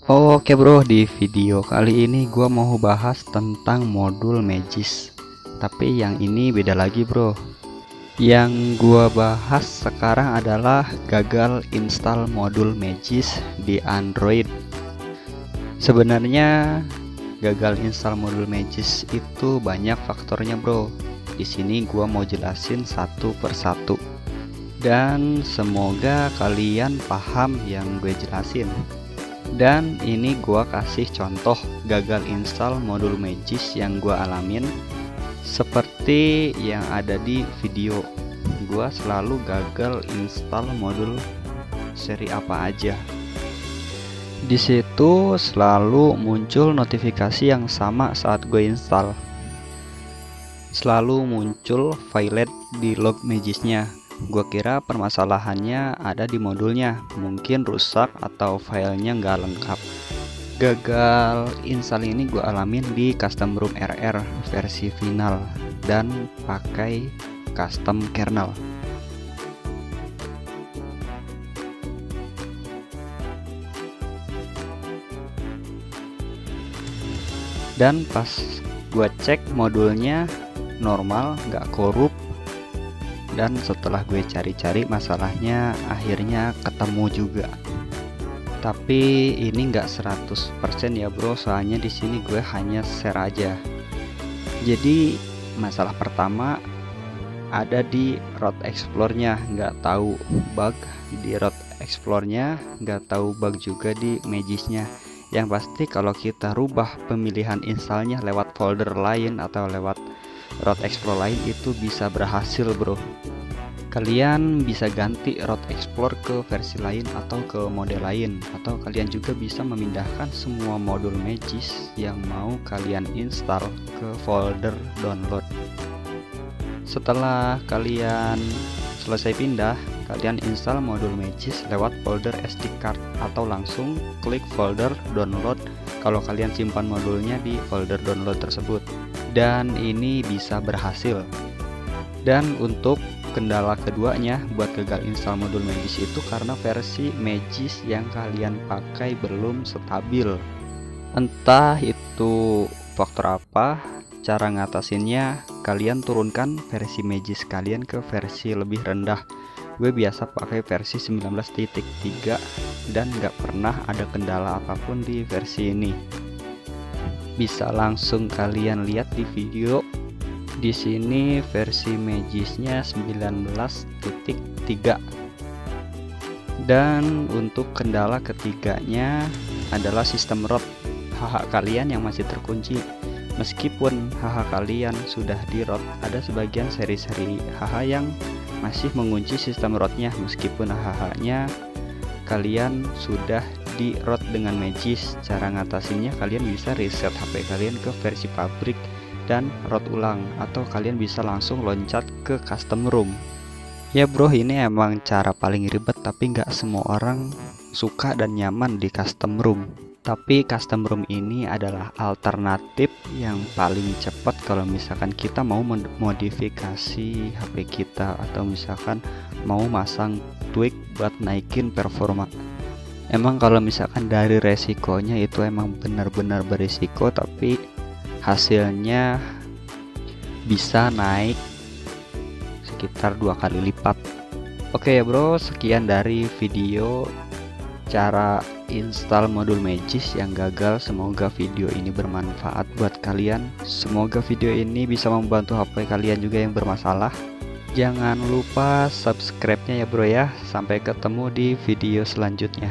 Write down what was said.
Oke bro, di video kali ini gua mau bahas tentang modul Magis. Tapi yang ini beda lagi bro. Yang gua bahas sekarang adalah gagal install modul Magis di Android. Sebenarnya gagal install modul Magis itu banyak faktornya bro. Di sini gua mau jelasin satu persatu. Dan semoga kalian paham yang gue jelasin. Dan ini gua kasih contoh gagal install modul Magis yang gua alamin seperti yang ada di video. Gua selalu gagal install modul seri apa aja. Di situ selalu muncul notifikasi yang sama saat gue install. Selalu muncul violet di log Magisnya. Gua kira permasalahannya ada di modulnya, mungkin rusak atau filenya nggak lengkap. Gagal install ini gua alamin di custom ROM RR versi final dan pakai custom kernel. Dan pas gua cek modulnya normal, nggak korup. Dan setelah gue cari-cari masalahnya akhirnya ketemu juga. Tapi ini enggak 100% ya bro, soalnya di sini gue hanya share aja. Jadi masalah pertama ada di root explore-nya, nggak tahu bug di root explore-nya, nggak tahu bug juga di Magisnya. Yang pasti kalau kita rubah pemilihan installnya lewat folder lain atau lewat root explore lain itu bisa berhasil bro. Kalian bisa ganti root explore ke versi lain atau ke mode lain, atau kalian juga bisa memindahkan semua modul Magis yang mau kalian install ke folder download. Setelah kalian selesai pindah, kalian install modul Magis lewat folder SD card atau langsung klik folder download kalau kalian simpan modulnya di folder download tersebut. Dan ini bisa berhasil. Dan untuk kendala keduanya buat gagal install modul Magis itu karena versi Magis yang kalian pakai belum stabil. Entah itu faktor apa, cara ngatasinnya kalian turunkan versi Magis kalian ke versi lebih rendah. Gue biasa pakai versi 19.3 dan gak pernah ada kendala apapun di versi ini. Bisa langsung kalian lihat di video. Di sini versi Magisnya 19.3. Dan untuk kendala ketiganya adalah sistem root HH kalian yang masih terkunci. Meskipun HH kalian sudah di root, ada sebagian seri-seri HH yang masih mengunci sistem rootnya meskipun HH-nya kalian sudah di root dengan Magis. Cara ngatasinnya kalian bisa reset HP kalian ke versi pabrik dan root ulang, atau kalian bisa langsung loncat ke custom ROM. Ya bro, ini emang cara paling ribet tapi nggak semua orang suka dan nyaman di custom ROM. Tapi custom ROM ini adalah alternatif yang paling cepat kalau misalkan kita mau modifikasi HP kita atau misalkan mau masang tweak buat naikin performa. Emang kalau misalkan dari resikonya itu emang benar-benar berisiko, tapi hasilnya bisa naik sekitar 2 kali lipat. Oke ya bro, sekian dari video cara install modul Magis yang gagal. Semoga video ini bermanfaat buat kalian. Semoga video ini bisa membantu HP kalian juga yang bermasalah. Jangan lupa subscribe-nya ya bro ya. Sampai ketemu di video selanjutnya.